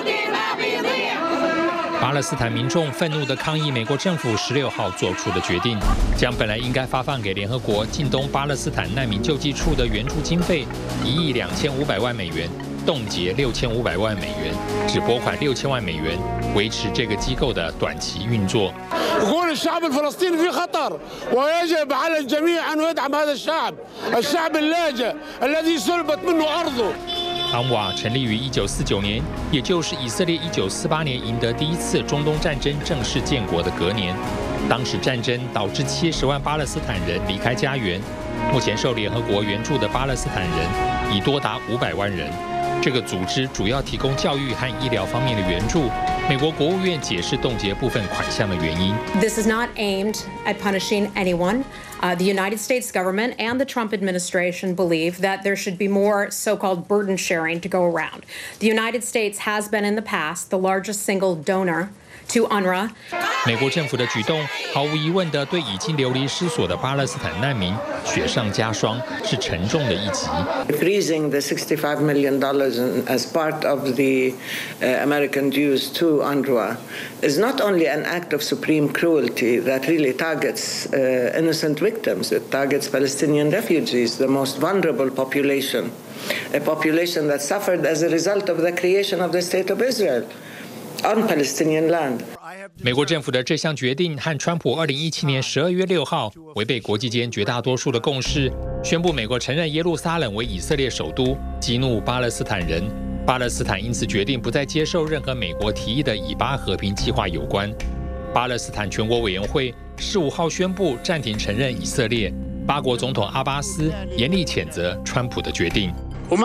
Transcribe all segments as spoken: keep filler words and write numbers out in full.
巴勒斯坦民众愤怒地抗议美国政府十六号做出的决定，将本来应该发放给联合国近东巴勒斯坦难民救济处的援助经费一亿两千五百万美元冻结六千五百万美元，只拨款六千万美元，维持这个机构的短期运作。 يكون الشعب الفلسطيني في خطر ويجب على الجميع أن يدعم هذا الشعب، الشعب اللاجئ الذي سلبت منه أرضه。 安瓦成立于一九四九年，也就是以色列一九四八年赢得第一次中东战争正式建国的隔年。当时战争导致七十万巴勒斯坦人离开家园，目前受联合国援助的巴勒斯坦人已多达五百万人。这个组织主要提供教育和医疗方面的援助。美国国务院解释冻结部分款项的原因。 This is not aimed at punishing anyone. Uh, the United States government and the Trump administration believe that there should be more so-called burden sharing to go around. The United States has been in the past the largest single donor to U N R W A. 美国政府的举动毫无疑问地对已经流离失所的巴勒斯坦难民雪上加霜，是沉重的一击。 Freezing the sixty-five million dollars as part of the uh, American dues to U N R W A is not only an act of supreme cruelty that really targets uh, innocent victims, it targets Palestinian refugees, the most vulnerable population, a population that suffered as a result of the creation of the State of Israel on Palestinian land. 美国政府的这项决定和川普二零一七年十二月六号违背国际间绝大多数的共识，宣布美国承认耶路撒冷为以色列首都，激怒巴勒斯坦人。巴勒斯坦因此决定不再接受任何美国提议的以巴和平计划有关。巴勒斯坦全国委员会十五号宣布暂停承认以色列。巴国总统阿巴斯严厉谴责川普的决定。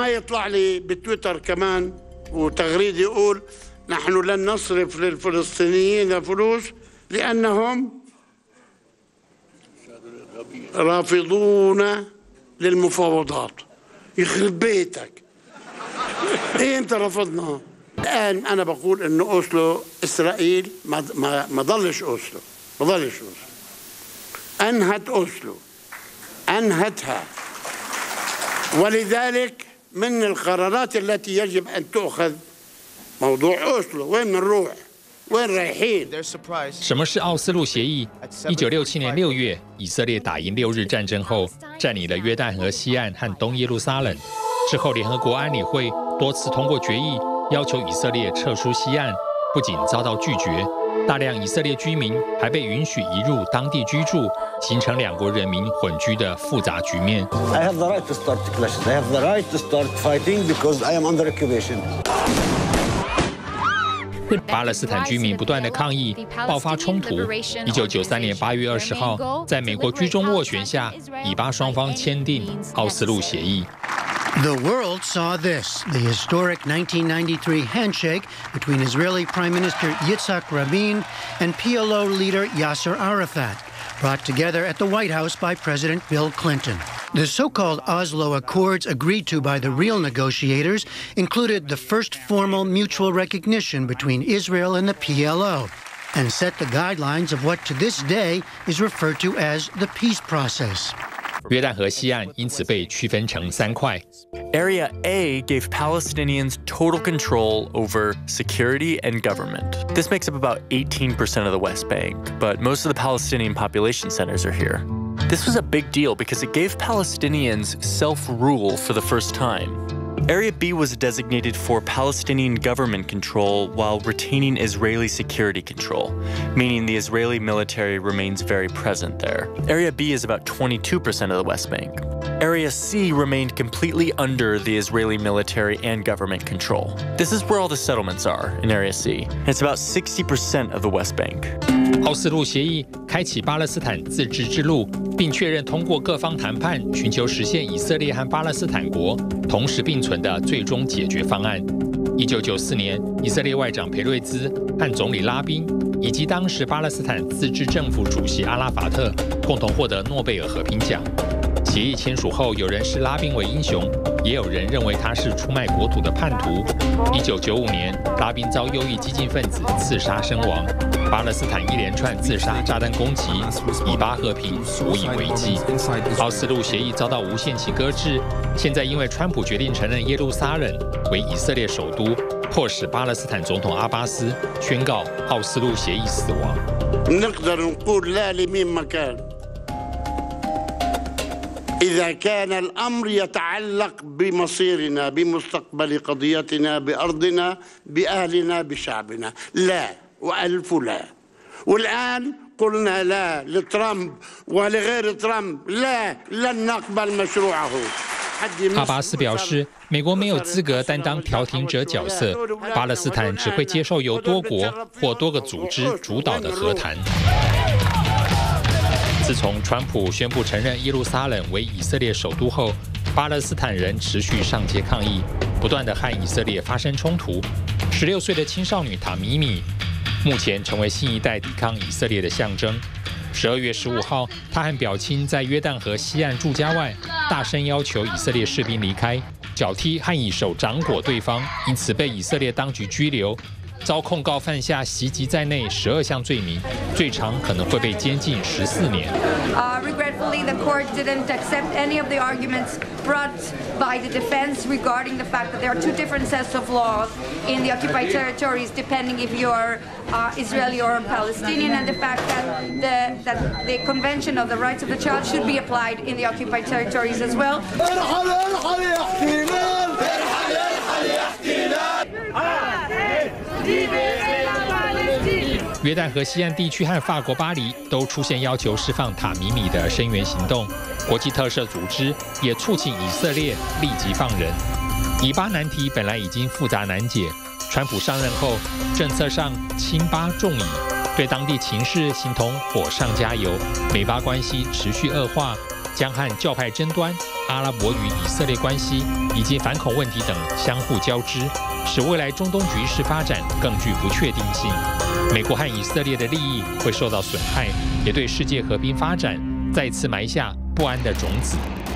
نحن لن نصرف للفلسطينيين فلوس لأنهم رافضون للمفاوضات. يخرب بيتك. إيه أنت رفضنا؟ الآن أنا بقول إنه أوسلو إسرائيل ما ما ما ضلش أوسلو، ما ضلش أوسلو. أنهت أوسلو، أنهتها. ولذلك من القرارات التي يجب أن تؤخذ موضوع أوسلو وين نروح وين رايحين 什么是奥斯陆协议？一九六七年六月，以色列打赢六日战争后，占领了约旦河西岸和东耶路撒冷。之后，联合国安理会多次通过决议，要求以色列撤出西岸，不仅遭到拒绝，大量以色列居民还被允许移入当地居住，形成两国人民混居的复杂局面。 I have the right to start clashes. I have the right to start fighting because I am under occupation. 巴勒斯坦居民不断的抗议，爆发冲突。一九九三年八月二十号，在美国居中斡旋下，以巴双方签订奥斯陆协议。 The world saw this, the historic nineteen ninety-three handshake between Israeli Prime Minister Yitzhak Rabin and P L O leader Yasser Arafat, brought together at the White House by President Bill Clinton. The so-called Oslo Accords agreed to by the real negotiators included the first formal mutual recognition between Israel and the P L O and set the guidelines of what to this day is referred to as the peace process. 约旦河西岸因此被区分成三块。 Area A gave Palestinians total control over security and government. This makes up about eighteen percent of the West Bank, but most of the Palestinian population centers are here. This was a big deal because it gave Palestinians self-rule for the first time. Area B was designated for Palestinian government control while retaining Israeli security control, meaning the Israeli military remains very present there. Area B is about twenty-two percent of the West Bank. Area C remained completely under the Israeli military and government control. This is where all the settlements are in Area C, and it's about sixty percent of the West Bank. 奥斯陆协议开启巴勒斯坦自治之路，并确认通过各方谈判，寻求实现以色列和巴勒斯坦国同时并存的最终解决方案。一九九四年，以色列外长裴瑞兹和总理拉宾，以及当时巴勒斯坦自治政府主席阿拉法特共同获得诺贝尔和平奖。协议签署后，有人视拉宾为英雄，也有人认为他是出卖国土的叛徒。一九九五年，拉宾遭右翼激进分子刺杀身亡。巴勒斯坦一连串自杀炸弹攻击，以巴和平无以为继。奥斯陆协议遭到无限期搁置，现在因为川普决定承认耶路撒冷为以色列首都， 迫使巴勒斯坦总统阿巴斯宣告奥斯陆协议死亡。 نقدر نقول لا لمين مكان إذا كان الأمر يتعلق بمصيرنا بمستقبل قضيتنا بأرضنا بأهلنا بشعبنا لا وألف لا والآن قلنا لا لترامب ولغير ترامب لا لن نقبل مشروعه 阿巴斯表示，美国没有资格担当调停者角色，巴勒斯坦只会接受由多国或多个组织主导的和谈。自从川普宣布承认耶路撒冷为以色列首都后，巴勒斯坦人持续上街抗议，不断地和以色列发生冲突。十六岁的青少女塔米米目前成为新一代抵抗以色列的象征。十二月十五号，他和表亲在约旦河西岸住家外大声要求以色列士兵离开，脚踢和以手掌掴对方，因此被以色列当局拘留，遭控告犯下袭击在内十二项罪名，最长可能会被监禁十四年。 Uh, regretfully, the court didn't accept any of the arguments brought by the defense regarding the fact that there are two different sets of laws in the occupied territories, depending if you're uh, Israeli or Palestinian, and the fact that the, that the Convention of the Rights of the Child should be applied in the occupied territories as well. 约旦河西岸地区和法国巴黎都出现要求释放塔米米的声援行动，国际特赦组织也促请以色列立即放人。以巴难题本来已经复杂难解，川普上任后政策上轻巴重以，对当地情势形同火上加油，美巴关系持续恶化，将和教派争端、阿拉伯与以色列关系以及反恐问题等相互交织，使未来中东局势发展更具不确定性。美国和以色列的利益会受到损害，也对世界和平发展再次埋下不安的种子。